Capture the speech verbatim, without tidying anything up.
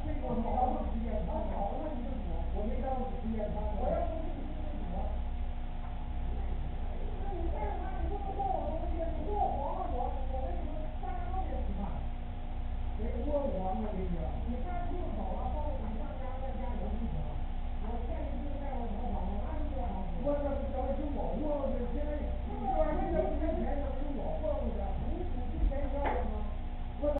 我没当过实验，他跑了你就躲，我没当过实验，我要不是你躲。那你这样的话，你不能说我同学，你说我黄了，我我为什么大家都别吃饭？谁说我？我跟你说，你看入口了。